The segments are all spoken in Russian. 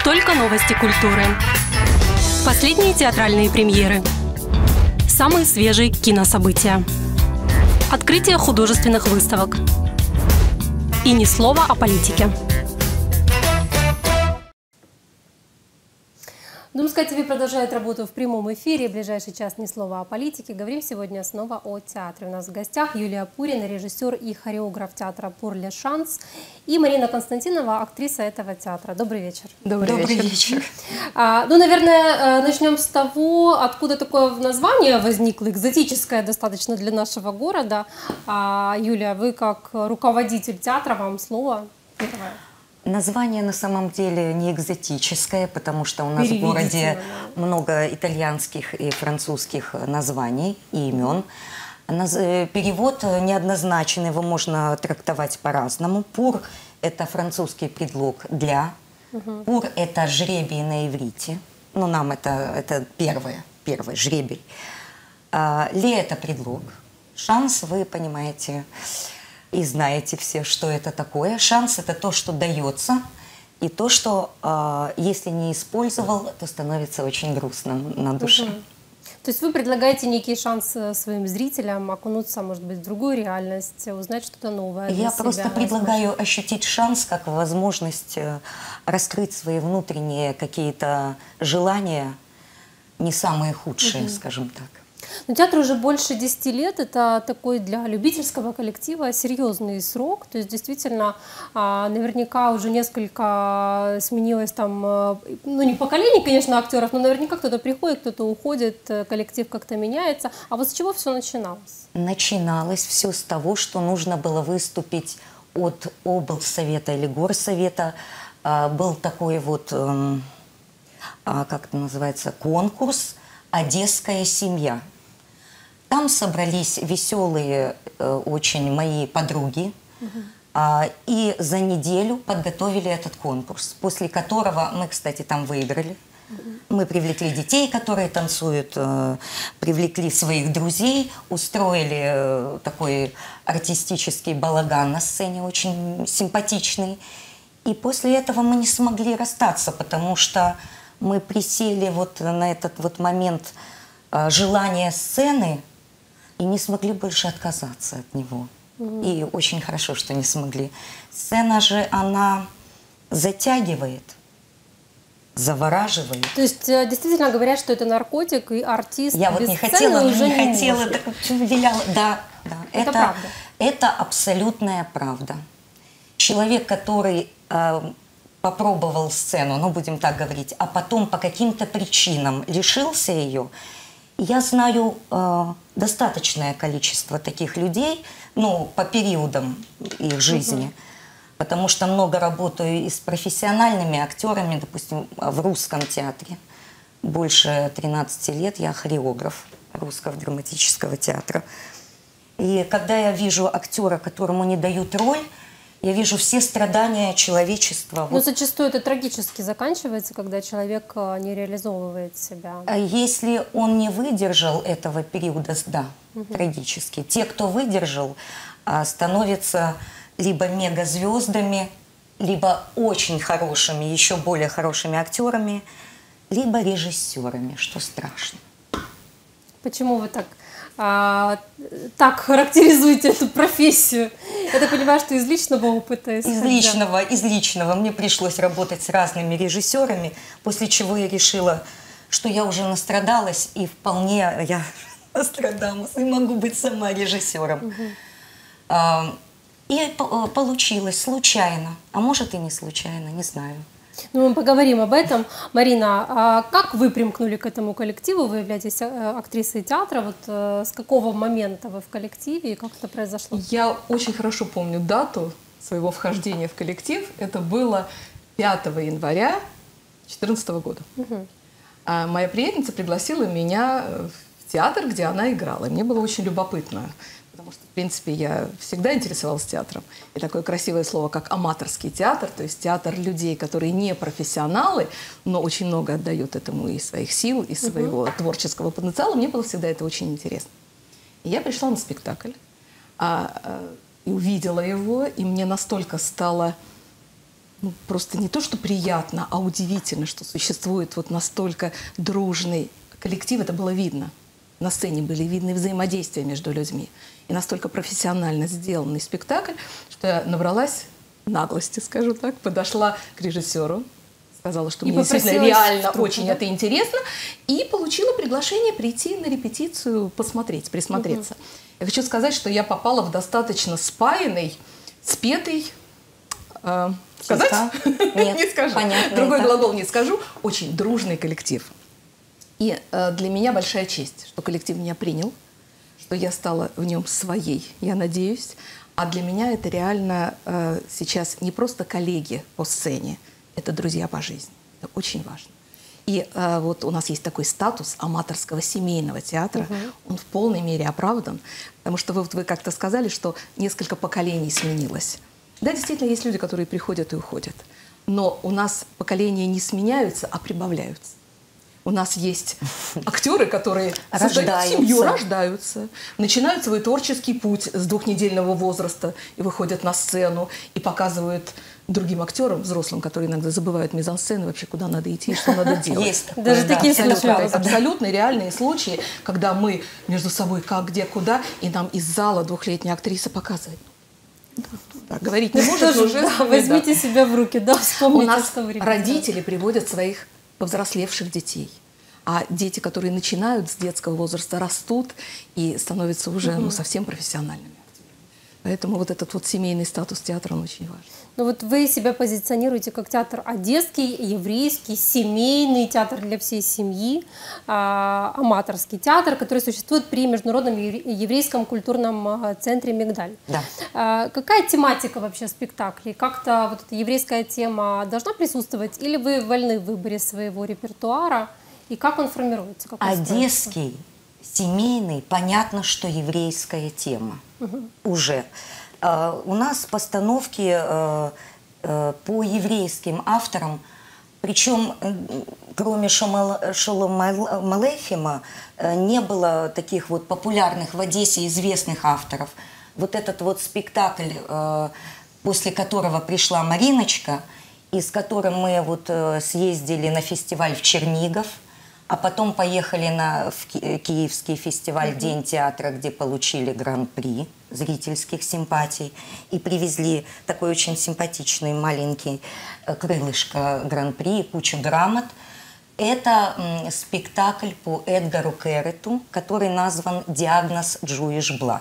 Только новости культуры. Последние театральные премьеры. Самые свежие кинособытия. Открытие художественных выставок. И ни слова о политике. Думская ТВ продолжает работу в прямом эфире. В ближайший час ни слова о политике. Говорим сегодня снова о театре. У нас в гостях Юлия Пурина, режиссер и хореограф театра «Pour les Chants», и Марина Константинова, актриса этого театра. Добрый вечер. Добрый вечер. Наверное, начнем с того, откуда такое название возникло, экзотическое достаточно для нашего города. Юлия, вы как руководитель театра, вам слово первое. Название на самом деле не экзотическое, потому что у нас в городе много итальянских и французских названий и имен. Перевод неоднозначный, его можно трактовать по-разному. «Пур» – это французский предлог «для». «Пур» – это жребий на иврите. Ну, нам это первый жребий. «Ле» – это предлог. «Шанс», вы понимаете, и знаете все, что это такое. Шанс – это то, что дается, и то, что, если не использовал, то становится очень грустно на душе. То есть вы предлагаете некий шанс своим зрителям окунуться, может быть, в другую реальность, узнать что-то новое для Я себя, просто предлагаю ощутить шанс как возможность раскрыть свои внутренние какие-то желания, не самые худшие, скажем так. Но театру уже больше 10 лет, это такой для любительского коллектива серьезный срок, то есть действительно наверняка уже несколько сменилось там, ну не поколений, конечно, актеров, но наверняка кто-то приходит, кто-то уходит, коллектив как-то меняется. А вот с чего все начиналось? Начиналось все с того, что нужно было выступить от облсовета или горсовета. Был такой вот, как это называется, конкурс «Одесская семья». Там собрались веселые очень мои подруги, и за неделю подготовили этот конкурс, после которого мы, кстати, там выиграли. Мы привлекли детей, которые танцуют, привлекли своих друзей, устроили такой артистический балаган на сцене, очень симпатичный. И после этого мы не смогли расстаться, потому что мы присели вот на этот вот момент желания сцены, и не смогли больше отказаться от него. И очень хорошо, что не смогли. Сцена же, она затягивает, завораживает. То есть действительно говорят, что это наркотик, и артист Я без вот не сцены хотела, уже не не хотела, может. Да, Это правда. Это абсолютная правда. Человек, который попробовал сцену, ну будем так говорить, а потом по каким-то причинам лишился ее. Я знаю достаточное количество таких людей, ну, по периодам их жизни, потому что много работаю и с профессиональными актерами, допустим, в русском театре. Больше 13 лет я хореограф Русского драматического театра. И когда я вижу актера, которому не дают роль, я вижу все страдания человечества. Но зачастую это трагически заканчивается, когда человек не реализовывает себя. Если он не выдержал этого периода, да, трагически. Те, кто выдержал, становятся либо мегазвездами, либо очень хорошими, еще более хорошими актерами, либо режиссерами, что страшно. Почему вы так характеризуете эту профессию? Я так понимаю, что из личного опыта. Из личного. Мне пришлось работать с разными режиссерами, после чего я решила, что я уже настрадалась, и вполне я Нострадамус, и могу быть сама режиссером. И получилось случайно, а может и не случайно, не знаю. Ну, мы поговорим об этом. Марина, а как вы примкнули к этому коллективу? Вы являетесь актрисой театра. Вот с какого момента вы в коллективе и как это произошло? Я очень хорошо помню дату своего вхождения в коллектив. Это было 5 января 2014 года. А моя приятельница пригласила меня в театр, где она играла. И мне было очень любопытно. Потому что, в принципе, я всегда интересовалась театром. И такое красивое слово, как аматорский театр, то есть театр людей, которые не профессионалы, но очень много отдают этому и своих сил, и своего творческого потенциала. Мне было всегда это очень интересно. И я пришла на спектакль, и увидела его, и мне настолько стало ну, просто не то, что приятно, а удивительно, что существует вот настолько дружный коллектив. Это было видно. На сцене были видны взаимодействия между людьми. И настолько профессионально сделанный спектакль, что я набралась наглости, скажу так, подошла к режиссеру, сказала, что мне действительно реально очень это интересно, и получила приглашение прийти на репетицию, посмотреть, присмотреться. Я хочу сказать, что я попала в достаточно спаянный, спетый, сказать? Нет, не скажу. Понятно, другой глагол не скажу. Очень дружный коллектив. И для меня большая честь, что коллектив меня принял, что я стала в нем своей, я надеюсь. А для меня это реально сейчас не просто коллеги по сцене, это друзья по жизни. Это очень важно. И вот у нас есть такой статус аматорского семейного театра. Он в полной мере оправдан, потому что вы как-то сказали, что несколько поколений сменилось. Да, действительно, есть люди, которые приходят и уходят. Но у нас поколения не сменяются, а прибавляются. У нас есть актеры, которые создают семью, рождаются, начинают свой творческий путь с 2-недельного возраста и выходят на сцену и показывают другим актерам, взрослым, которые иногда забывают мизансцены, вообще куда надо идти и что надо делать. Есть. Даже такие случаи. Абсолютно реальные случаи, когда мы между собой как, где, куда, и нам из зала 2-летняя актриса показывает. Да, говорить не может, но жестами, возьмите себя в руки, да, вспомните, у нас что вы родители приводят своих повзрослевших детей. А дети, которые начинают с детского возраста, растут и становятся уже совсем профессиональными актерами. Поэтому вот этот вот семейный статус театра, он очень важен. Ну вот вы себя позиционируете как театр одесский, еврейский, семейный театр для всей семьи, аматорский театр, который существует при Международном еврейском культурном центре «Мигдаль». Да. Какая тематика вообще спектаклей? Как-то вот эта еврейская тема должна присутствовать или вы вольны в выборе своего репертуара? И как он формируется? Как он Одесский, семейный, понятно, что еврейская тема уже. У нас постановки по еврейским авторам, причем кроме Шолома Алейхема не было таких вот популярных в Одессе известных авторов. Вот этот вот спектакль, после которого пришла Мариночка, и с которым мы вот съездили на фестиваль в Чернигов, а потом поехали в Киевский фестиваль «День театра», где получили гран-при зрительских симпатий, и привезли такой очень симпатичный маленький крылышко гран-при и кучу грамот. Это спектакль по Эдгару Керрету, который назван «Диагноз Jewish Blood».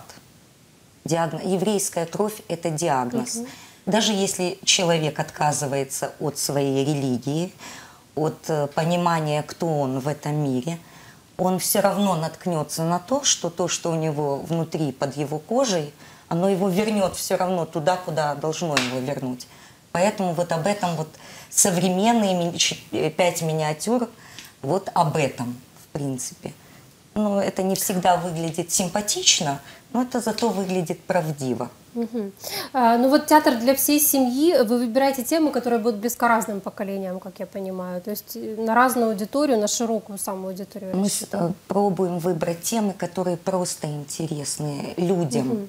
Еврейская кровь – это диагноз. Даже если человек отказывается от своей религии, от понимания, кто он в этом мире, он все равно наткнется на то, что у него внутри, под его кожей, оно его вернет все равно туда, куда должно его вернуть. Поэтому вот об этом вот современные 5 миниатюр, вот об этом, в принципе. Ну, это не всегда выглядит симпатично, но это зато выглядит правдиво. Ну вот театр для всей семьи, вы выбираете темы, которые будут близко разным поколениям, как я понимаю, то есть на разную аудиторию, на широкую самую аудиторию. Мы пробуем выбрать темы, которые просто интересны людям.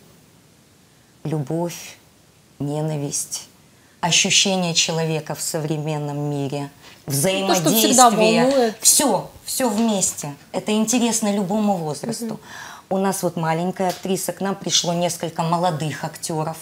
Любовь, ненависть, ощущение человека в современном мире, взаимодействие. Все вместе. Это интересно любому возрасту. У нас вот маленькая актриса, к нам пришло несколько молодых актеров.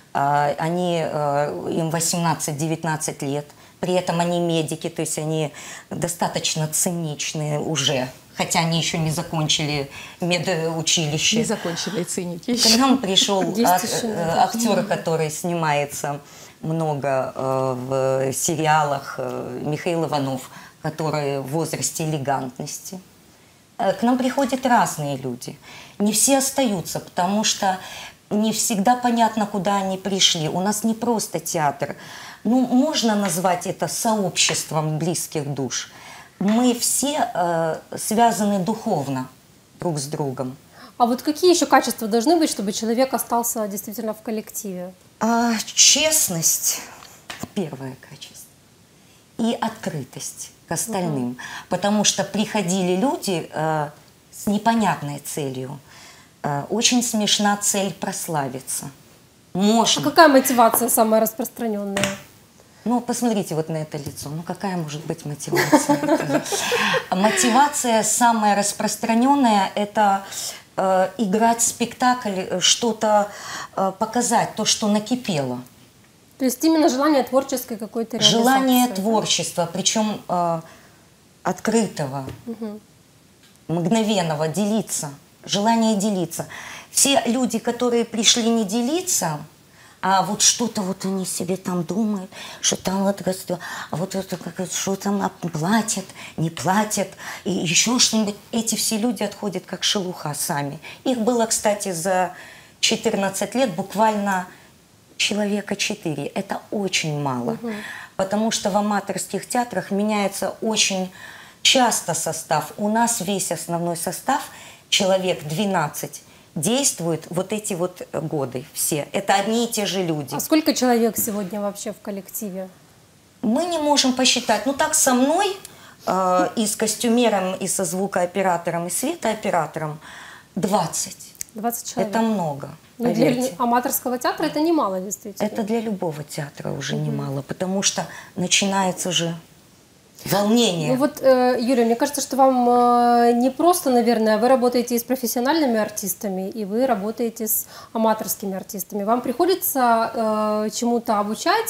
Им 18-19 лет. При этом они медики, то есть они достаточно циничные уже. Хотя они еще не закончили медучилище. Не закончили циники. К нам пришел актер, который снимается много в сериалах, Михаил Иванов, который в возрасте элегантности. К нам приходят разные люди. Не все остаются, потому что не всегда понятно, куда они пришли. У нас не просто театр. Ну, можно назвать это сообществом близких душ. Мы все связаны духовно друг с другом. А вот какие еще качества должны быть, чтобы человек остался действительно в коллективе? Честность – первое качество. И открытость к остальным. Потому что приходили люди с непонятной целью. Очень смешна цель прославиться. Можно. А какая мотивация самая распространенная? Ну, посмотрите вот на это лицо. Ну, какая может быть мотивация? Мотивация самая распространенная – это играть спектакль, что-то показать, то, что накипело. То есть именно желание творческой какой-то реализации. Желание творчества, причем открытого, мгновенного, делиться. Желание делиться. Все люди, которые пришли не делиться, а вот что-то вот они себе там думают, что там вот, а вот это как, что там платят, не платят, и еще что-нибудь. Эти все люди отходят как шелуха сами. Их было, кстати, за 14 лет буквально человека 4. Это очень мало, потому что в аматорских театрах меняется очень часто состав. У нас весь основной состав, человек 12, действуют вот эти вот годы все. Это одни и те же люди. А сколько человек сегодня вообще в коллективе? Мы не можем посчитать. Ну так со мной, и с костюмером, и со звукооператором, и светооператором 20. 20 человек. Это много. Но для аматорского театра это немало, действительно. Это для любого театра уже немало, потому что начинается же волнение. Ну вот, Юлия, мне кажется, что вам не просто, наверное, вы работаете и с профессиональными артистами, и вы работаете с аматорскими артистами. Вам приходится чему-то обучать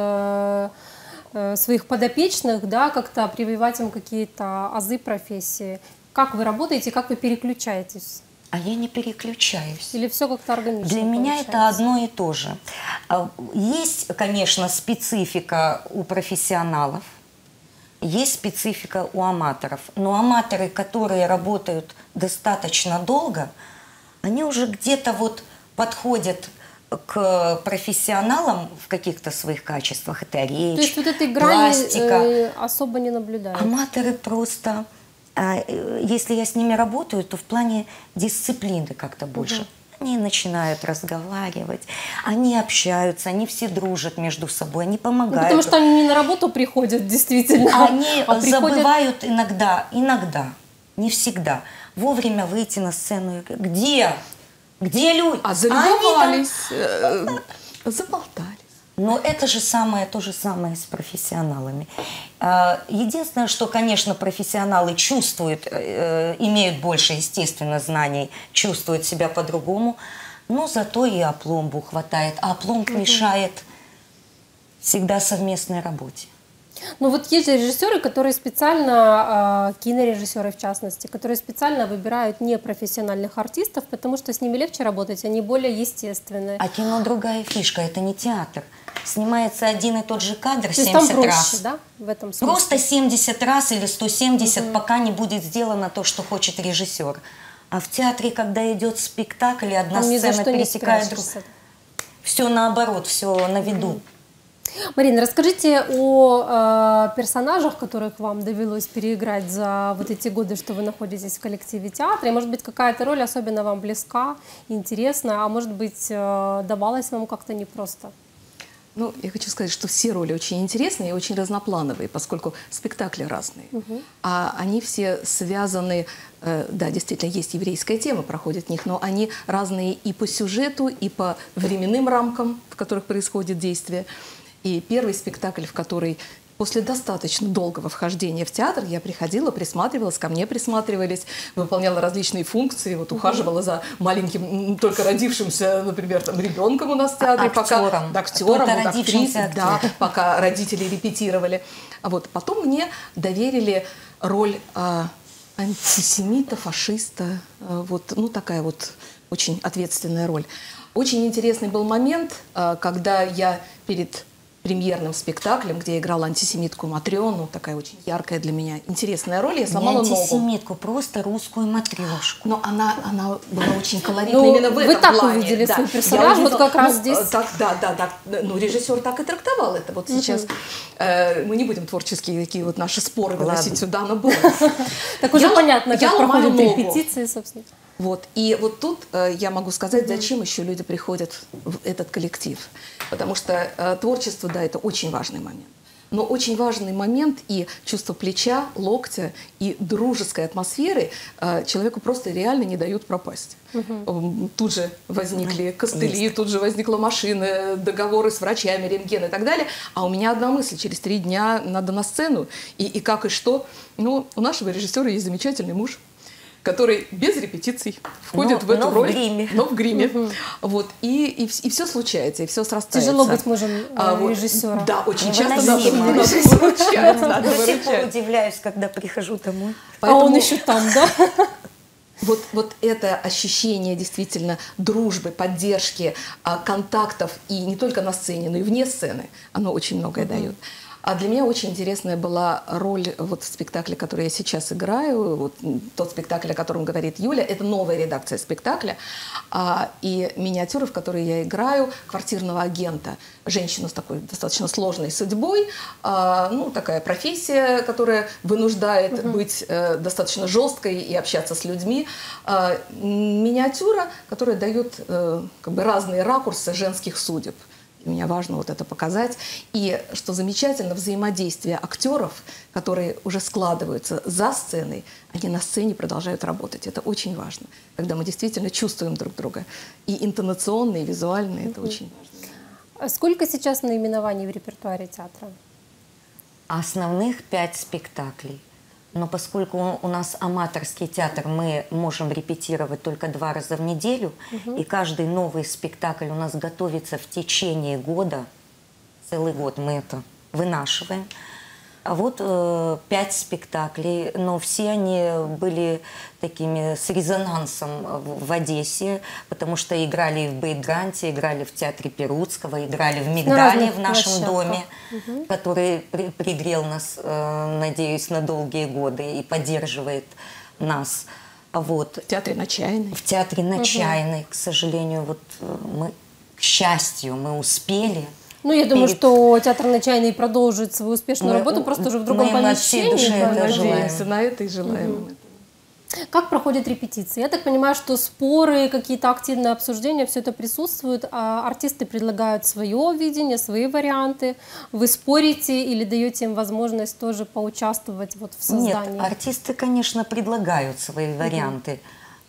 своих подопечных, да, как-то прививать им какие-то азы профессии. Как вы работаете, как вы переключаетесь? А я не переключаюсь. Или все как-то органично? Для меня это одно и то же. Есть, конечно, специфика у профессионалов, есть специфика у аматоров. Но аматоры, которые работают достаточно долго, они уже где-то вот подходят к профессионалам в каких-то своих качествах. Это речь, то есть вот этой грани пластика. особо не наблюдают? Аматоры просто, если я с ними работаю, то в плане дисциплины как-то больше. Они начинают разговаривать, они общаются, они все дружат между собой, они помогают. Ну, потому что они не на работу приходят, действительно. Они забывают иногда, не всегда, вовремя выйти на сцену. Где люди? А залюбовались, заболтались. Но это же то же самое с профессионалами. Единственное, что, конечно, профессионалы чувствуют, имеют больше, естественно, знаний, чувствуют себя по-другому, но зато и опломбу хватает. А опломб мешает всегда совместной работе. Ну вот есть же режиссеры, которые специально, кинорежиссеры в частности, которые специально выбирают непрофессиональных артистов, потому что с ними легче работать, они более естественные. А кино другая фишка, это не театр. Снимается один и тот же кадр 70 там проще, раз. Да, в этом смысле? Просто 70 раз или 170, пока не будет сделано то, что хочет режиссер. А в театре, когда идет спектакль, и одна сцена пересекает другую, все наоборот, все на виду. Марина, расскажите о персонажах, которых вам довелось переиграть за вот эти годы, что вы находитесь в коллективе театра. И, может быть, какая-то роль особенно вам близка, интересна, а может быть, давалась вам как-то непросто? Ну, я хочу сказать, что все роли очень интересные и очень разноплановые, поскольку спектакли разные. А они все связаны, да, действительно, есть еврейская тема, проходит в них, но они разные и по сюжету, и по временным рамкам, в которых происходит действие. И первый спектакль, в который после достаточно долгого вхождения в театр я приходила, присматривалась, ко мне присматривались, выполняла различные функции, вот ухаживала за маленьким, только родившимся, например, там, ребенком у нас в театре, актером, да, пока родители репетировали. А вот потом мне доверили роль антисемита, фашиста, вот, ну такая вот очень ответственная роль. Очень интересный был момент, когда я перед премьерным спектаклем, где я играла антисемитку Матрёну, такая очень яркая для меня, интересная роль, я сломала ногу. Не антисемитку, просто русскую матрешку. Но она была очень колоритной именно в этом плане. Вы так увидели свой персонаж, вот как раз здесь. Да. Ну, режиссер так и трактовал это. Вот сейчас мы не будем творческие такие вот наши споры выносить сюда, но было. Так уже понятно, как проходят репетиции, собственно. Вот. И вот тут я могу сказать, зачем еще люди приходят в этот коллектив. Потому что творчество, да, это очень важный момент. Но очень важный момент и чувство плеча, локтя и дружеской атмосферы человеку просто реально не дают пропасть. Тут же возникли костыли, тут же возникла машина, договоры с врачами, рентген и так далее. А у меня одна мысль: через 3 дня надо на сцену. И как, и что? Ну, у нашего режиссера есть замечательный муж, который без репетиций входит в эту роль, но в гриме. Вот, и все случается, и все срастается. Тяжело быть мужем режиссера. Да, очень часто надо выручать. До сих пор удивляюсь, когда прихожу домой. А он еще там, да? Вот это ощущение действительно дружбы, поддержки, контактов, и не только на сцене, но и вне сцены, оно очень многое дает. А для меня очень интересная была роль вот в спектакле, который я сейчас играю. Вот тот спектакль, о котором говорит Юля, это новая редакция спектакля. И миниатюра, в которой я играю квартирного агента, женщину с такой достаточно сложной судьбой. Ну, такая профессия, которая вынуждает быть достаточно жесткой и общаться с людьми. Миниатюра, которая дает как бы разные ракурсы женских судеб. Мне важно вот это показать. И что замечательно, взаимодействие актеров, которые уже складываются за сценой, они на сцене продолжают работать. Это очень важно, когда мы действительно чувствуем друг друга. И интонационно, и визуально это очень важно. А сколько сейчас наименований в репертуаре театра? Основных 5 спектаклей. Но поскольку у нас аматорский театр, мы можем репетировать только 2 раза в неделю, и каждый новый спектакль у нас готовится в течение года, целый год мы это вынашиваем. А вот 5 спектаклей, но все они были такими с резонансом в Одессе, потому что играли и в Бейтганте, играли в театре Перутского, играли в Мигдале в нашем доме, который пригрел нас, надеюсь, на долгие годы и поддерживает нас. Вот. В театре на Чайной. В театре на Чайной, к сожалению, вот мы, к счастью, мы успели. Ну, я думаю, что театр на Чайной продолжит свою успешную работу, просто уже в другом помещении. Мы надеемся на это и желаем. Как проходят репетиции? Я так понимаю, что споры, какие-то активные обсуждения, все это присутствует, а артисты предлагают свое видение, свои варианты. Вы спорите или даете им возможность тоже поучаствовать вот в создании? Нет, артисты, конечно, предлагают свои варианты,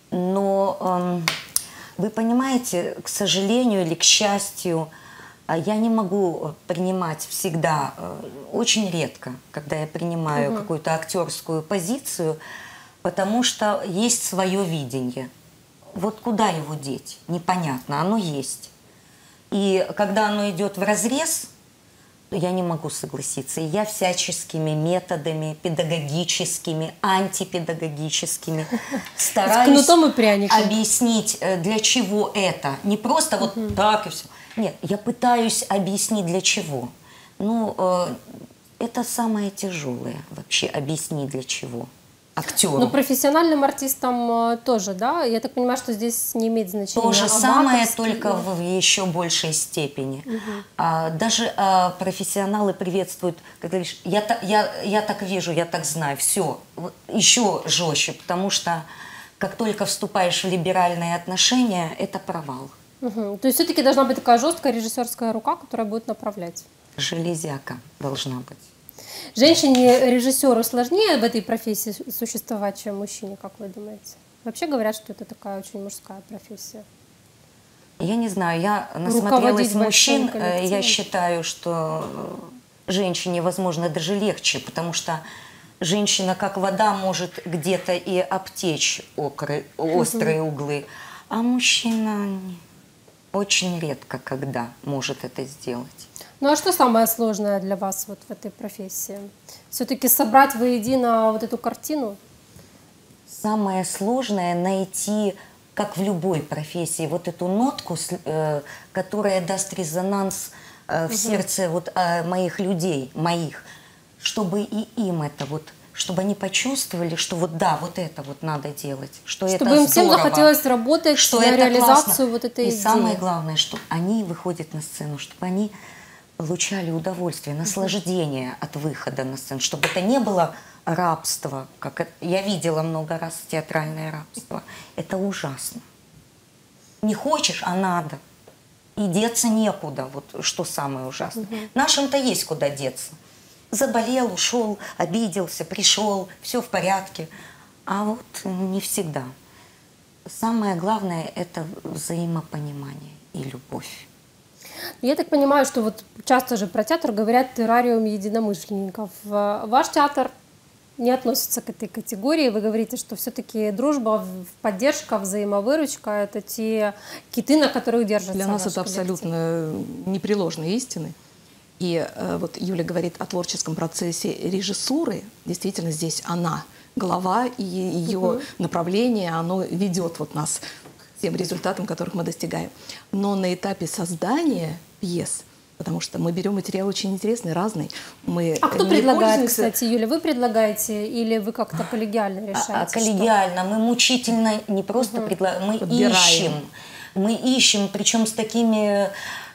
но вы понимаете, к сожалению или к счастью, я не могу принимать всегда, очень редко, когда я принимаю какую-то актерскую позицию, потому что есть свое видение. Вот куда его деть? Непонятно, оно есть. И когда оно идет вразрез, я не могу согласиться. И я всяческими методами, педагогическими, антипедагогическими стараюсь объяснить, для чего это. Не просто вот так и все. Нет, я пытаюсь объяснить, для чего. Ну, это самое тяжелое вообще, объяснить, для чего. Актеру. Но профессиональным артистам тоже, да? Я так понимаю, что здесь не имеет значения. То же самое, только в еще большей степени. Даже профессионалы приветствуют, как говоришь, я так вижу, я так знаю, все, еще жестче, потому что как только вступаешь в либеральные отношения, это провал. То есть все-таки должна быть такая жесткая режиссерская рука, которая будет направлять. Железяка должна быть. Женщине-режиссеру сложнее в этой профессии существовать, чем мужчине, как вы думаете? Вообще говорят, что это такая очень мужская профессия. Я не знаю, я насмотрелась мужчин, я считаю, что женщине, возможно, даже легче, потому что женщина, как вода, может где-то и обтечь острые углы, а мужчина очень редко когда может это сделать. Ну а что самое сложное для вас вот в этой профессии? Все-таки собрать воедино вот эту картину? Самое сложное найти, как в любой профессии, вот эту нотку, которая даст резонанс в сердце вот моих людей, чтобы и им это вот, чтобы они почувствовали, что вот да, вот это вот надо делать, что это чтобы им всем здорово, захотелось работать что на реализацию классно. Вот этой идеи. И самое главное, что они выходят на сцену, чтобы они получали удовольствие, наслаждение от выхода на сцену, чтобы это не было рабство, как я видела много раз театральное рабство. Это ужасно. Не хочешь, а надо. И деться некуда, вот что самое ужасное. Нашим-то есть куда деться. заболел, ушел, обиделся, пришел, все в порядке. А вот не всегда. Самое главное – это взаимопонимание и любовь. Я так понимаю, что вот часто же про театр говорят террариум единомышленников. Ваш театр не относится к этой категории. Вы говорите, что все-таки дружба, поддержка, взаимовыручка – это те киты, на которых держатся. Для нас это коллектив. абсолютно непреложные истины. И вот Юля говорит о творческом процессе режиссуры. Действительно, здесь она глава, и ее направление, оно ведет вот нас к тем результатам, которых мы достигаем. Но на этапе создания пьес, потому что мы берем материал очень интересный, разный. Мы А кто не предлагает, пользуемся- кстати, Юля? Вы предлагаете или вы как-то коллегиально решаете? Коллегиально. Мы мучительно не просто предлагаем, мы Подбираем. ищем. Мы ищем, причем с такими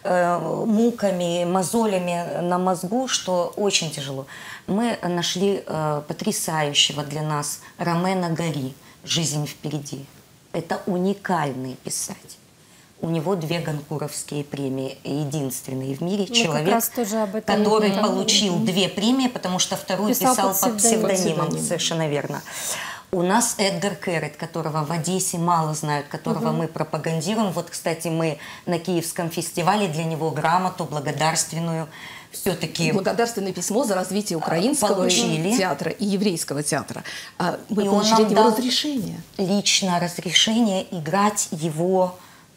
муками, мозолями на мозгу, что очень тяжело. Мы нашли потрясающего для нас Ромена Гори «Жизнь впереди». Это уникальный писатель. У него 2 Гонкуровские премии. Единственный в мире как человек, раз тоже об этом который и получил 2 премии, потому что вторую Писал писал под под псевдонимом. псевдонимом. Совершенно верно. У нас Эдгар Керрет, которого в Одессе мало знают, которого мы пропагандируем. Вот, кстати, мы на Киевском фестивале для него грамоту благодарственную все-таки благодарственное письмо за развитие украинского получили. театра и еврейского театра. Мы И он получили нам от него дал разрешение. лично разрешение играть его,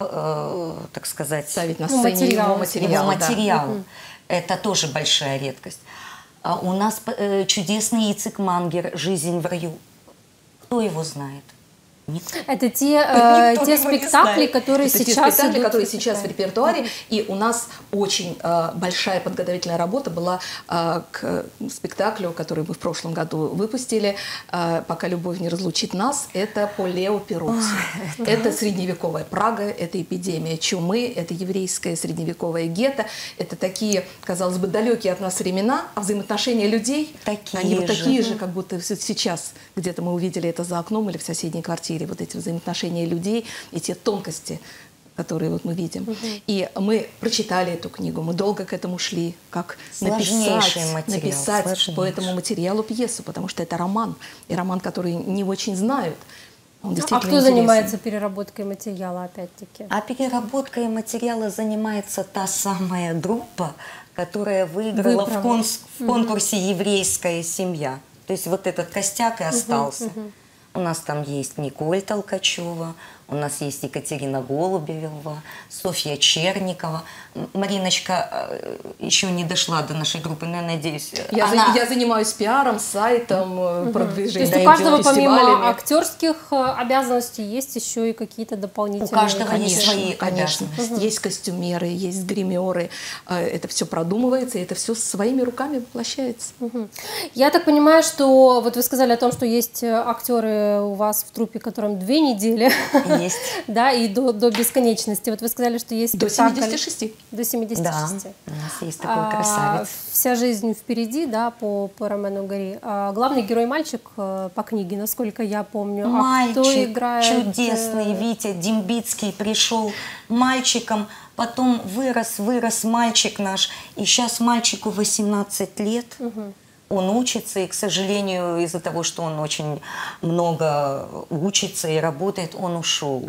так сказать, Ставить на Ну, сцене материал. его материал. его да. материал. Это тоже большая редкость. А у нас чудесный Ицик Мангер «Жизнь в раю». Кто его знает? Никто. Это те Никто его не спектакли, знает. которые Это те сейчас спектакли, идут которые в сейчас в репертуаре. репертуаре. И у нас очень большая подготовительная работа была к спектаклю, который мы в прошлом году выпустили «Пока любовь не разлучит нас». Это по Лео Перуцци. Это средневековая Прага, это эпидемия чумы, это еврейское средневековое гетто. Это такие, казалось бы, далекие от нас времена, а взаимоотношения людей, Такие они вот же. такие же, как будто сейчас где-то мы увидели это за окном или в соседней квартире. Вот эти взаимоотношения людей и те тонкости, которые вот мы видим. И мы прочитали эту книгу, мы долго к этому шли, как Сложнейший материал, написать по сложнейший. этому материалу пьесу, потому что это роман, и роман, который не очень знают. Он А действительно кто интересен. занимается переработкой материала, опять-таки? А переработкой материала занимается та самая группа, которая выиграла Выбрала. в конкурсе «Еврейская семья». То есть вот этот костяк и остался. У нас там есть Николь Толкачева, у нас есть Екатерина Голубева, Софья Черникова. Мариночка еще не дошла до нашей группы, но я надеюсь, Я занимаюсь пиаром, сайтом, То продвижением. есть у каждого помимо фестивалями. актерских обязанностей есть еще и какие-то дополнительные. У каждого есть Конечно, свои конечно. обязанности. Есть костюмеры, есть гримеры. Это все продумывается, и это все своими руками воплощается. Я так понимаю, что вот вы сказали о том, что есть актеры у вас в труппе, которым 2 недели, Есть. да, и до бесконечности. Вот вы сказали, что есть До спектакль 76. До 76. Да, у нас есть такой красавец. Вся жизнь впереди, да, по Ромену Гори. Главный герой мальчик по книге, насколько я помню. А кто Мальчик играет? чудесный, Витя Дембицкий пришел мальчиком, потом вырос мальчик наш, и сейчас мальчику 18 лет. Он учится, и, к сожалению, из-за того, что он очень много учится и работает, он ушел.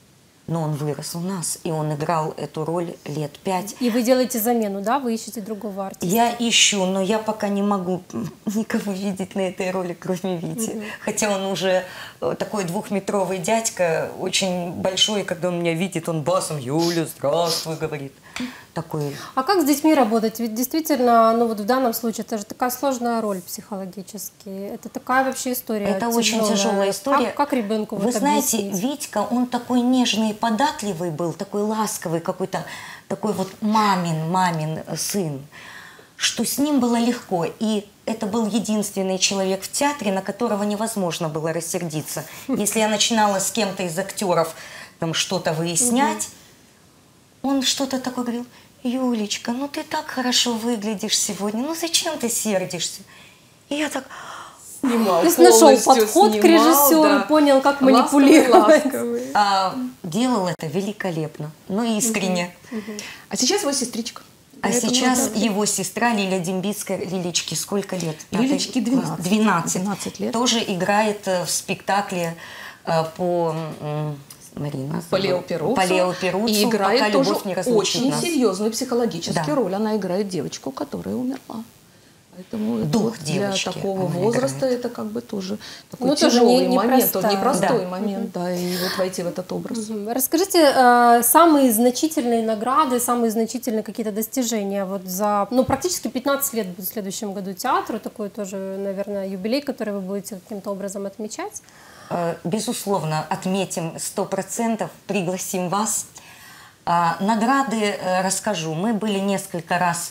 Но он вырос у нас, и он играл эту роль лет 5. И вы делаете замену, да? Вы ищете другого артиста? Я ищу, но я пока не могу никого видеть на этой роли, кроме Вити. Хотя он уже такой 2-метровый дядька, очень большой, и когда он меня видит, он басом «Юля, здравствуй», говорит. Такой. А как с детьми работать? Ведь действительно, ну вот в данном случае это же такая сложная роль психологически. Это такая вообще история. Это очень тяжелая история. Как ребенку Вы вот знаете, объяснить? Витька, он такой нежный и податливый был, такой ласковый, какой-то такой вот мамин сын, что с ним было легко. И это был единственный человек в театре, на которого невозможно было рассердиться. Если я начинала с кем-то из актеров там что-то выяснять, он что-то такое говорил: «Юлечка, ну ты так хорошо выглядишь сегодня, ну зачем ты сердишься?» И я так... Снимал, То есть нашел полностью подход к снимал, режиссеру, да. понял, как Ласковый, манипулировать. ласковый. Делал это великолепно, но искренне. А сейчас его сестричка А Поэтому сейчас это- его сестра Лиля Дембицкая, Лилечке сколько лет? Лилечке 12. 12. лет. Тоже играет в спектакле по... Марина. По Лео Перуццо. По Лео Перуццо. И играет «Пока тоже любовь не разлучит очень нас». серьезную психологическую Да. роль. Она играет девочку, которая умерла. Поэтому это Дух вот для девочки такого она возраста играет. это как бы тоже такой Ну, тоже тяжелый не момент, простая. непростой Да. момент, да, и вот войти в этот образ. Расскажите самые значительные награды, самые значительные какие-то достижения вот за, ну, практически 15 лет будет в следующем году театру, такой тоже, наверное, юбилей, который вы будете каким-то образом отмечать. Безусловно, отметим 100%, пригласим вас. Награды расскажу. Мы были несколько раз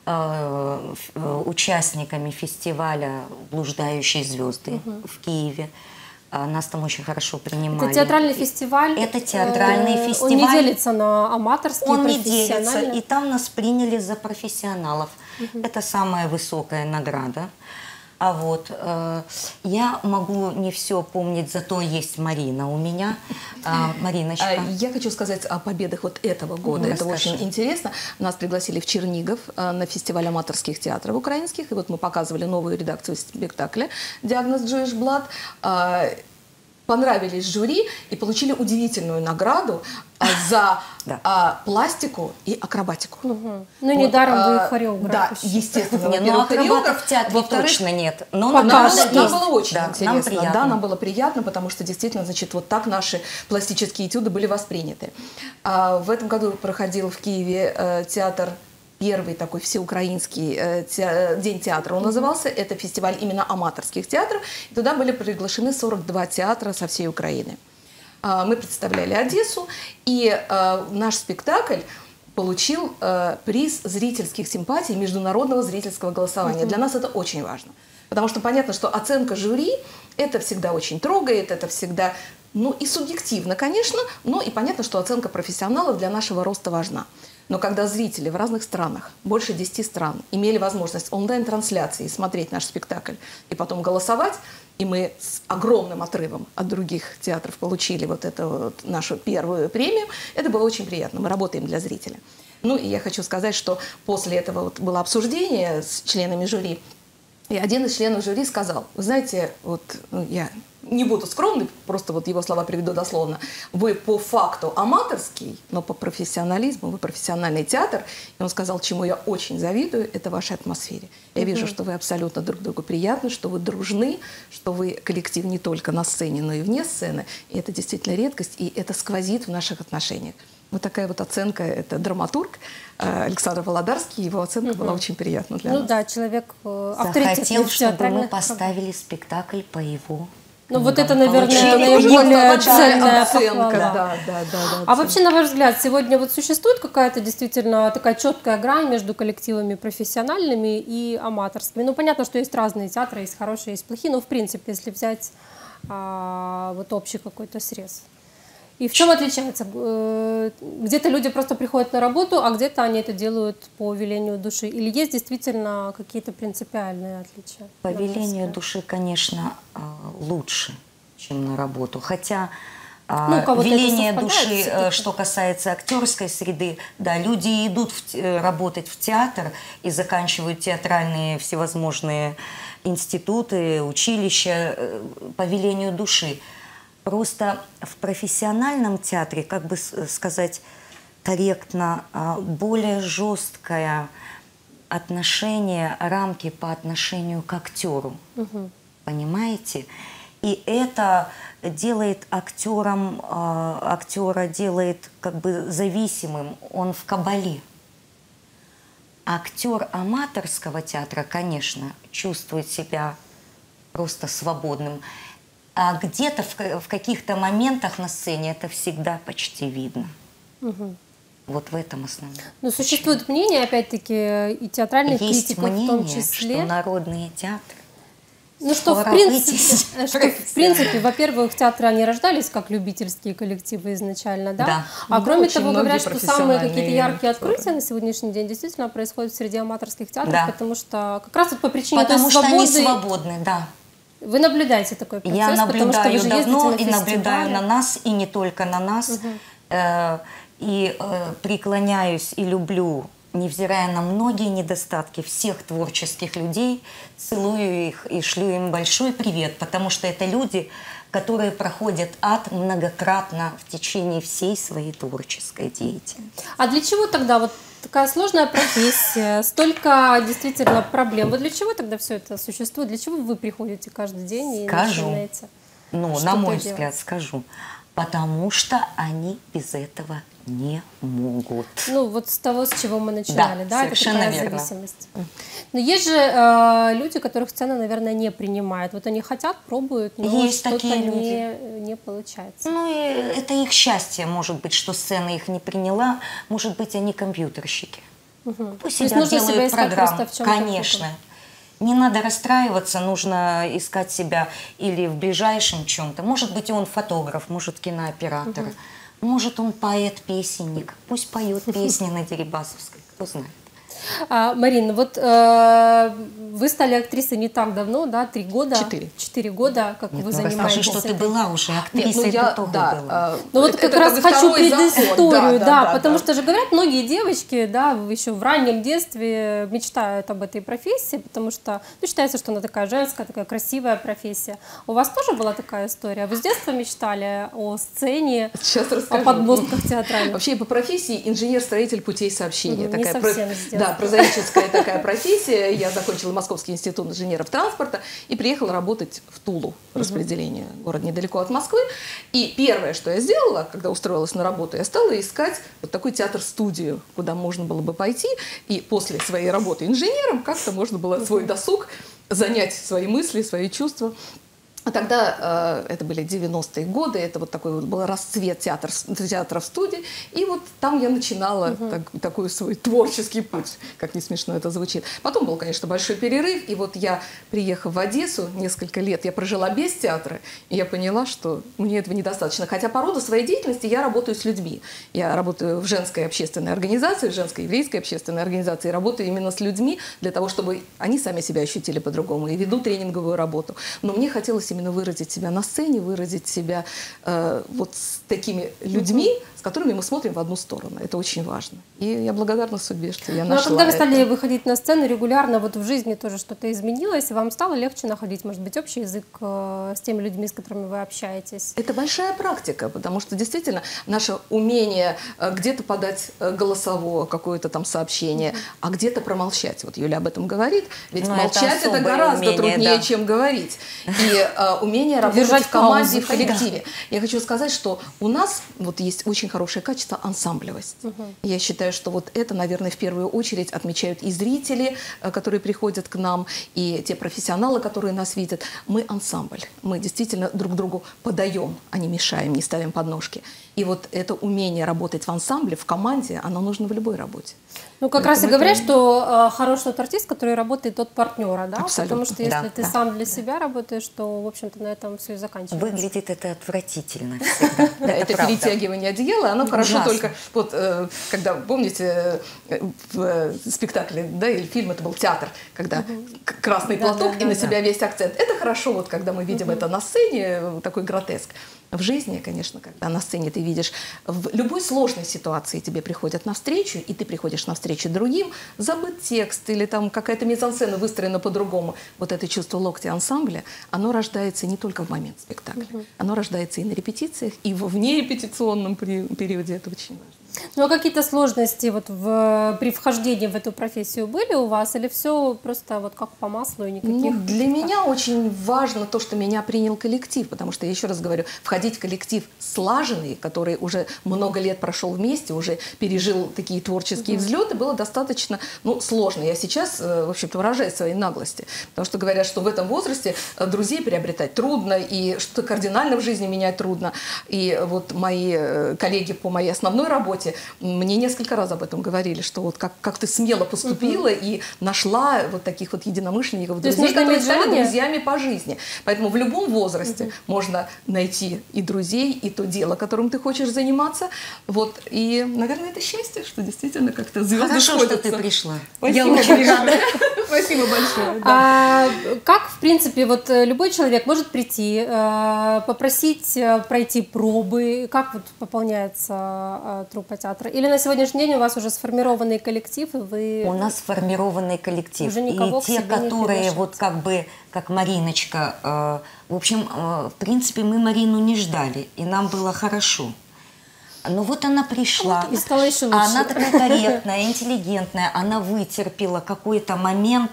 участниками фестиваля «Блуждающие звезды» в Киеве. Нас там очень хорошо принимали. Это театральный фестиваль. Это театральный фестиваль. Он не делится на аматорские, Он не делится, профессиональные. и там нас приняли за профессионалов. Это самая высокая награда. А вот я могу не все помнить, зато есть Марина у меня. Мариночка. Я хочу сказать о победах вот этого года. Это Расскажи. очень интересно. Нас пригласили в Чернигов на фестиваль аматорских театров украинских. И вот мы показывали новую редакцию спектакля «Диагноз Jewish Blood». Понравились жюри и получили удивительную награду за Да. пластику и акробатику. Ну, недаром вы хореограф. Да, еще. естественно. Не, ну во-первых, акробатов хореограф, в театре во-вторых, точно нет. Но Пока нам, что нам есть. было очень Да, интересно. нам приятно. Да, нам было приятно, потому что действительно, значит, вот так наши пластические этюды были восприняты. В этом году проходил в Киеве театр, первый такой всеукраинский день театра он назывался. Это фестиваль именно аматорских театров. И туда были приглашены 42 театра со всей Украины. Мы представляли Одессу, и наш спектакль получил приз зрительских симпатий международного зрительского голосования. Для нас это очень важно. Потому что понятно, что оценка жюри – это всегда очень трогает, это всегда, ну и субъективно, конечно, но и понятно, что оценка профессионалов для нашего роста важна. Но когда зрители в разных странах, больше 10 стран, имели возможность онлайн-трансляции смотреть наш спектакль и потом голосовать, и мы с огромным отрывом от других театров получили вот эту вот нашу первую премию, это было очень приятно. Мы работаем для зрителя. Ну и я хочу сказать, что после этого вот было обсуждение с членами жюри, и один из членов жюри сказал: вы знаете, вот я не буду скромный, просто вот его слова приведу дословно. Вы по факту аматорский, но по профессионализму вы профессиональный театр. И он сказал, чему я очень завидую, это вашей атмосфере. Я вижу, что вы абсолютно друг другу приятны, что вы дружны, что вы коллектив не только на сцене, но и вне сцены. И это действительно редкость, и это сквозит в наших отношениях. Вот такая вот оценка, это драматург Александр Володарский, его оценка была очень приятна для Ну нас. да, человек авторитетный Захотел, в чтобы мы театральных поставили спектакль по его. Ну вот это, книгам. наверное, Получили наиболее его ценная оценка. похвала. Да. А вообще, на ваш взгляд, сегодня вот существует какая-то действительно такая четкая грань между коллективами профессиональными и аматорскими? Ну, понятно, что есть разные театры, есть хорошие, есть плохие, но, в принципе, если взять вот общий какой-то срез. И в чем отличается? Где-то люди просто приходят на работу, а где-то они это делают по велению души. Или есть действительно какие-то принципиальные отличия? По велению души, конечно, лучше, чем на работу. Хотя Ну, у кого-то это веление совпадает души, всё-таки. что касается актерской среды, да, люди идут работать в театр и заканчивают театральные всевозможные институты, училища по велению души. Просто в профессиональном театре, как бы сказать корректно, более жесткое отношение, рамки по отношению к актеру. Понимаете? И это делает актера делает как бы зависимым, он в кабале. Актер аматорского театра, конечно, чувствует себя просто свободным. А где-то в каких-то моментах на сцене это всегда почти видно. Вот в этом основном. Но существует мнение, опять-таки, и театральных Есть критиков в том мнение, числе. что народные театры. Ну что, в скоро принципе, во-первых, театры, они рождались как любительские коллективы изначально, да? Да. А Да, кроме очень того, говорят, что многие самые какие-то профессиональные яркие актеры. открытия на сегодняшний день действительно происходят среди аматорских театров, Да. потому что как раз вот по причине Потому той что они свободы свободны, да. вы наблюдаете такой процесс, Я потому что вы наблюдаю же давно ездите и на наблюдаю фестивали. на нас, и не только на нас. И преклоняюсь и люблю невзирая на многие недостатки всех творческих людей, целую их и шлю им большой привет, потому что это люди, которые проходят ад многократно в течение всей своей творческой деятельности. А для чего тогда вот такая сложная профессия, столько действительно проблем? Вот для чего тогда все это существует? Для чего вы приходите каждый день и начинаете? Ну, на мой взгляд, скажу. Потому что они без этого не могут. Ну, вот с того, с чего мы начинали, да? Это такая верно. зависимость. Но есть же люди, которых сцена, наверное, не принимает. Вот они хотят, пробуют, но что-то не получается. Ну, и это их счастье, может быть, что сцена их не приняла. Может быть, они компьютерщики. Пусть сидят, делают программу. Конечно. Не надо расстраиваться, нужно искать себя или в ближайшем чем-то. Может быть, он фотограф, может, кинооператор, может, он поэт-песенник. Пусть поет песни на Дерибасовской, кто знает. Марина, вот вы стали актрисой не так давно, да, 3 года? 4 года, как вы занимаетесь. Расскажи, что ты была уже актрисой до того была. Ну вот как раз хочу предысторию, да, потому что же говорят, многие девочки, да, еще в раннем детстве мечтают об этой профессии, потому что, ну, считается, что она такая женская, такая красивая профессия. У вас тоже была такая история? Вы с детства мечтали о сцене, о подмостках театральных? Вообще по профессии инженер-строитель путей сообщения. Не совсем с детства. Да, прозаическая такая профессия. Я закончила Московский институт инженеров транспорта и приехала работать в Тулу, распределение, город недалеко от Москвы. И первое, что я сделала, когда устроилась на работу, я стала искать вот такой театр-студию, куда можно было бы пойти, и после своей работы инженером как-то можно было свой досуг занять свои мысли, свои чувства. А тогда это были 90-е годы, это вот такой вот был расцвет театра в студии, и вот там я начинала такой свой творческий путь, как не смешно это звучит. Потом был, конечно, большой перерыв, и вот я, приехав в Одессу, несколько лет я прожила без театра, и я поняла, что мне этого недостаточно. Хотя по роду своей деятельности я работаю с людьми. Я работаю в женской общественной организации, в женской еврейской общественной организации, работаю именно с людьми для того, чтобы они сами себя ощутили по-другому, и веду тренинговую работу. Но мне хотелось именно выразить себя на сцене, выразить себя вот с такими людьми, с которыми мы смотрим в одну сторону. Это очень важно. И я благодарна судьбе, что я нашла это. А когда вы стали выходить на сцену регулярно, вот в жизни тоже что-то изменилось, и вам стало легче находить, может быть, общий язык с теми людьми, с которыми вы общаетесь? Это большая практика, потому что действительно наше умение где-то подать голосовое какое-то там сообщение, а где-то промолчать. Вот Юля об этом говорит. Ведь молчать это гораздо труднее, чем говорить. И умение работать в команде, в коллективе. Я хочу сказать, что у нас вот есть очень хорошее качество — ансамблевость. Я считаю, что вот это, наверное, в первую очередь отмечают и зрители, которые приходят к нам, и те профессионалы, которые нас видят. Мы ансамбль. Мы действительно друг другу подаем, а не мешаем, не ставим подножки. И вот это умение работать в ансамбле, в команде, оно нужно в любой работе. Ну, как раз и говорят, что хороший тот артист, который работает от партнера, да? Абсолютно. Потому что если ты сам для себя работаешь, то, в общем-то, на этом все и заканчивается. Выглядит это отвратительно всегда. Это перетягивание одеяла, оно хорошо только, вот, когда, помните, в спектакле, да, или фильм, это был театр, когда красный платок и на себя весь акцент. Это хорошо, вот, когда мы видим это на сцене, такой гротеск. В жизни, конечно, когда на сцене ты видишь, в любой сложной ситуации тебе приходят навстречу, и ты приходишь навстречу другим, забыт текст или там какая-то мизансцена выстроена по-другому. Вот это чувство локтя ансамбля, оно рождается не только в момент спектакля, оно рождается и на репетициях, и в внерепетиционном периоде. Это очень важно. Ну, а какие-то сложности вот при вхождении в эту профессию были у вас? Или все просто вот как по маслу и никаких? Ну, для меня очень важно то, что меня принял коллектив, потому что, я еще раз говорю, входить в коллектив слаженный, который уже много лет прошел вместе, уже пережил такие творческие взлеты, было достаточно, ну, сложно. Я сейчас, в общем-то, выражаю своей наглости, потому что говорят, что в этом возрасте друзей приобретать трудно, и что-то кардинально в жизни менять трудно. И вот мои коллеги по моей основной работе мне несколько раз об этом говорили, что вот как ты смело поступила и нашла вот таких вот единомышленников, друзей, которые стали друзьями по жизни. Поэтому в любом возрасте можно найти и друзей, и то дело, которым ты хочешь заниматься. Вот. И, наверное, это счастье, что действительно как-то звезды Хорошо, сходятся. что ты пришла. Спасибо. Я очень рада. Спасибо большое. Как, в принципе, вот любой человек может прийти, попросить пройти пробы? Как вот пополняется труппа театра? Или на сегодняшний день у вас уже сформированный коллектив, и вы... У нас сформированный коллектив. Уже никого и к те, себе не которые вот как бы, как Мариночка, в общем, в принципе, мы Марину не ждали, и нам было хорошо. Но вот она пришла, и стало еще лучше. Она такая корректная, интеллигентная, она вытерпела какой-то момент,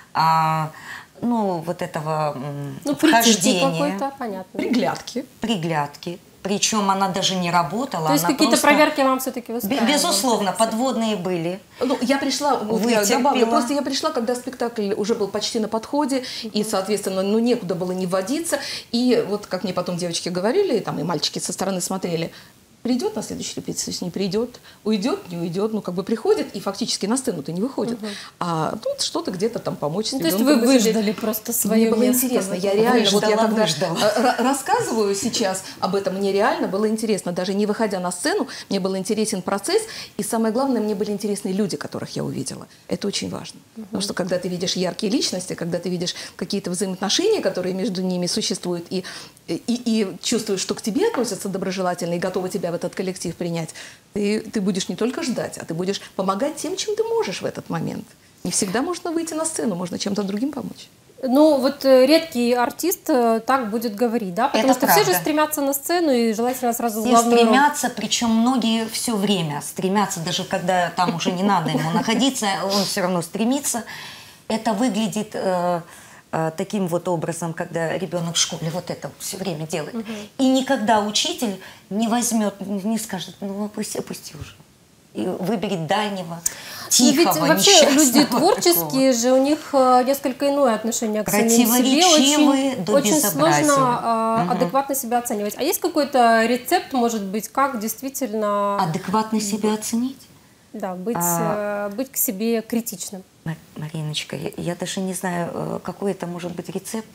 ну, вот этого вхождения. Понятно. Приглядки. Причем она даже не работала. То есть какие-то проверки вам все-таки устраивали? Безусловно, подводные были. Ну, я пришла, я добавлю, просто я пришла, когда спектакль уже был почти на подходе, и, соответственно, ну, некуда было не вводиться. И вот, как мне потом девочки говорили, там, и мальчики со стороны смотрели, придет на следующую репетицию, не придет, уйдет, не уйдет, ну как бы приходит и фактически на сцену-то не выходит, а тут что-то где-то там помочь. Ну, то есть вы выждали просто свое место. Мне было интересно, я реально, вот я когда рассказываю сейчас об этом, мне реально было интересно, даже не выходя на сцену, мне был интересен процесс, и самое главное, мне были интересны люди, которых я увидела. Это очень важно, потому что когда ты видишь яркие личности, когда ты видишь какие-то взаимоотношения, которые между ними существуют, и чувствуешь, что к тебе относятся доброжелательно и готовы тебя в этот коллектив принять, ты будешь не только ждать, а ты будешь помогать тем, чем ты можешь в этот момент. Не всегда можно выйти на сцену, можно чем-то другим помочь. Ну, вот редкий артист так будет говорить, да? Потому что все же стремятся на сцену и желательно сразу в главную роль. Стремятся, причем многие все время стремятся, даже когда там уже не надо ему находиться, он все равно стремится. Это выглядит таким вот образом, когда ребенок в школе вот это все время делает. И никогда учитель не возьмет, не скажет, ну опусти уже. И выберет дальнего, тихого, ведь вообще люди творческие же, у них несколько иное отношение к самим себе. Очень сложно адекватно себя оценивать. А есть какой-то рецепт, может быть, как действительно... Адекватно себя оценить? Да, быть к себе критичным. Мариночка, я даже не знаю, какой это может быть рецепт.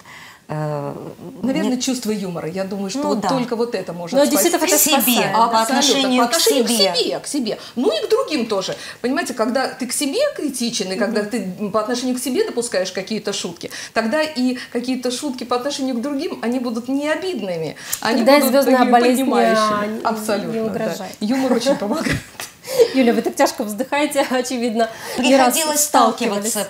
Наверное, чувство юмора. Я думаю, что вот только вот это может спасти. К себе, по отношению к себе. Ну и к другим тоже. Понимаете, когда ты к себе критичен, и когда ты по отношению к себе допускаешь какие-то шутки, тогда и какие-то шутки по отношению к другим, они будут не обидными. Они будут поднимающими. Абсолютно. Да. Юмор очень помогает. Юля, вы так тяжко вздыхаете, очевидно. Приходилось сталкиваться,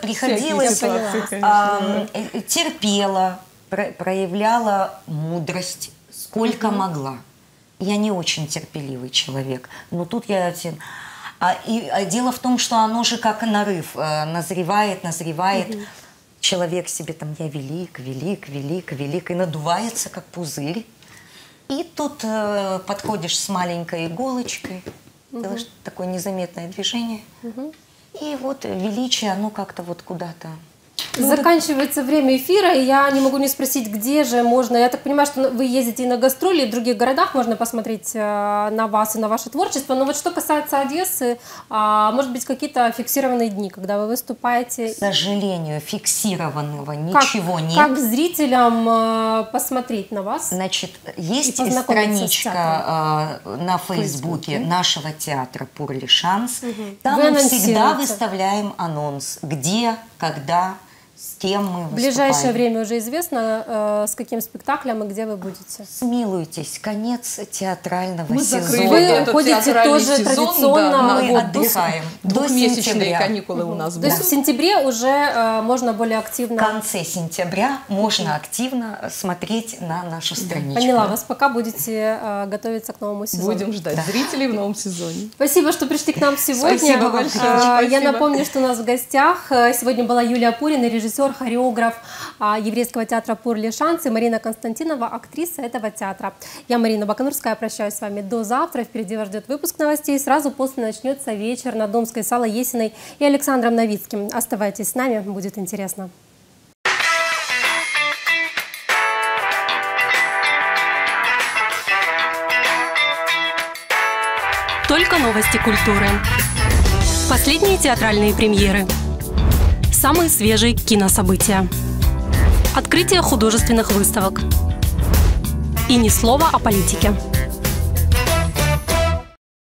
терпела, проявляла мудрость, сколько могла. Я не очень терпеливый человек, но тут я... дело в том, что оно же как нарыв, назревает. Человек себе там, я велик, и надувается, как пузырь. И тут подходишь с маленькой иголочкой, делаешь такое незаметное движение, и вот величие, оно как-то вот куда-то... Заканчивается время эфира, и я не могу не спросить, где же можно... Я так понимаю, что вы ездите и на гастроли, и в других городах можно посмотреть на вас и на ваше творчество. Но вот что касается Одессы, может быть, какие-то фиксированные дни, когда вы выступаете? К сожалению, фиксированного ничего нет. Как зрителям посмотреть на вас? Значит, есть страничка на Фейсбуке нашего театра «Pour les Chances». Там мы всегда выставляем анонс, где, когда, с кем мы выступаем. В ближайшее время уже известно, с каким спектаклем и где вы будете? Смилуйтесь, конец театрального сезона. Вы ходите тоже традиционно, мы отдыхаем. Двухмесячные каникулы у нас будут. То есть в сентябре уже можно более активно... В конце сентября можно активно смотреть на нашу страничку. Поняла вас, пока будете готовиться к новому сезону. Будем ждать зрителей в новом сезоне. Спасибо, что пришли к нам сегодня. Спасибо большое. Я напомню, что у нас в гостях сегодня была Юлия Апурина, режиссер, хореограф еврейского театра «Pour les Chances», и Марина Константинова, актриса этого театра. Я, Марина Баканурская, прощаюсь с вами до завтра. Впереди вас ждет выпуск новостей. Сразу после начнется вечер на Домской с Аллой Есиной и Александром Новицким. Оставайтесь с нами, будет интересно. Только новости культуры. Последние театральные премьеры. Самые свежие кинособытия. Открытие художественных выставок. И ни слова о политике.